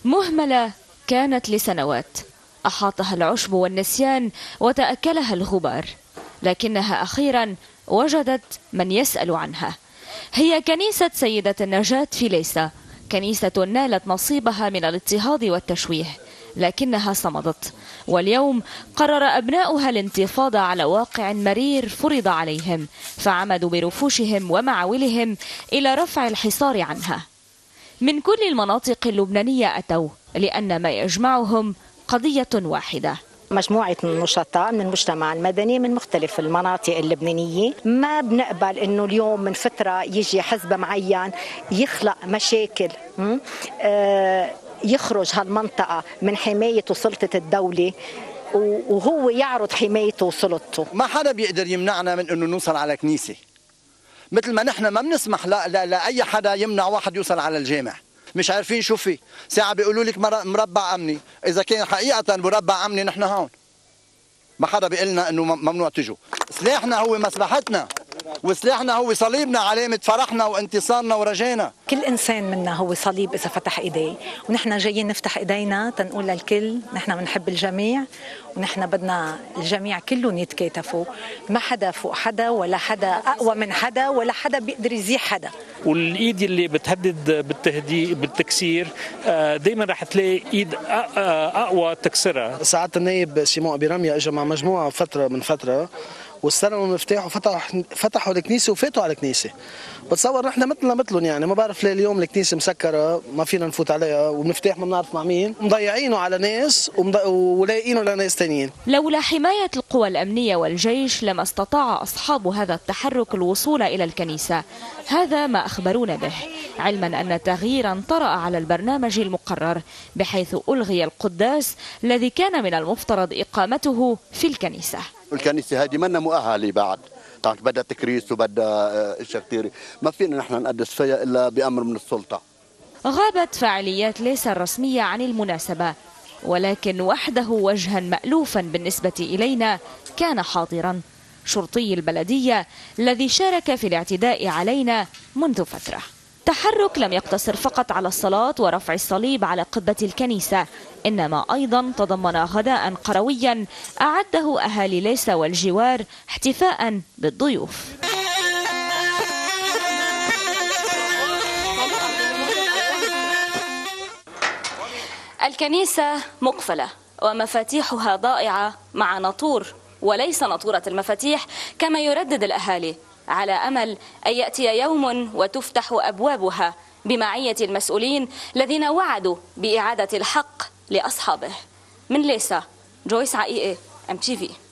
مهملة كانت لسنوات، أحاطها العشب والنسيان وتأكلها الغبار، لكنها أخيرا وجدت من يسأل عنها. هي كنيسة سيدة النجاة في ليسا، كنيسة نالت نصيبها من الاضطهاد والتشويه، لكنها صمدت. واليوم قرر أبناؤها الانتفاضة على واقع مرير فرض عليهم، فعمدوا برفوشهم ومعاولهم إلى رفع الحصار عنها. من كل المناطق اللبنانية أتوا، لأن ما يجمعهم قضية واحدة. مجموعة نشطاء من المجتمع المدني من مختلف المناطق اللبنانية. ما بنقبل انه اليوم من فترة يجي حزب معين يخلق مشاكل، يخرج هالمنطقة من حماية وسلطة الدولة وهو يعرض حمايته وسلطته. ما حدا بيقدر يمنعنا من انه نوصل على كنيسة، مثل ما نحن ما بنسمح لأي حدا يمنع واحد يوصل على الجامع. مش عارفين شو في، ساعة بيقولوا لك مربع أمني، إذا كان حقيقة مربع أمني نحن هون ما حدا بيقول لنا إنه ممنوع تجوا. سلاحنا هو مسلحتنا، وسلاحنا هو صليبنا، علامة فرحنا وانتصارنا ورجانا. كل إنسان منا هو صليب إذا فتح إيديه، ونحن جايين نفتح إيدينا تنقول للكل نحن بنحب الجميع، ونحن بدنا الجميع كلهم يتكاتفوا، ما حدا فوق حدا ولا حدا أقوى من حدا ولا حدا بيقدر يزيح حدا. والايد اللي بتهدد بالتكسير دائما رح تلاقي ايد اقوى تكسرها. سعاده النائب سيمون ابي رميه اجى مع مجموعه من فتره واستلموا المفتاح وفتحوا الكنيسه وفاتوا على الكنيسه. بتصور نحن مثلنا مثلهم، يعني ما بعرف ليه اليوم الكنيسه مسكره ما فينا نفوت عليها والمفتاح ما بنعرف مع مين، مضيعينه على ناس ولاقيينه لناس ثانيين. لولا حمايه القوى الامنيه والجيش لما استطاع اصحاب هذا التحرك الوصول الى الكنيسه. هذا ما اخبرونا به، علما ان تغييرا طرأ على البرنامج المقرر، بحيث الغي القداس الذي كان من المفترض اقامته في الكنيسه. الكنيسه هذه منا مؤهله بعد، بدها تكريس وبدها اشياء كثير، ما فينا نحن نقدس فيها الا بامر من السلطه. غابت فعاليات ليسا الرسميه عن المناسبه، ولكن وحده وجها مألوفا بالنسبه الينا كان حاضرا، شرطي البلديه الذي شارك في الاعتداء علينا منذ فتره. تحرك لم يقتصر فقط على الصلاة ورفع الصليب على قبة الكنيسة، إنما أيضا تضمن غداء قرويا أعده أهالي ليسا والجوار احتفاء بالضيوف. الكنيسة مقفلة ومفاتيحها ضائعة مع ناطور، وليس ناطورة المفاتيح كما يردد الأهالي، على أمل أن يأتي يوم وتفتح أبوابها بمعية المسؤولين الذين وعدوا بإعادة الحق لأصحابه. من ليسا، جويس عقيقة، MTV.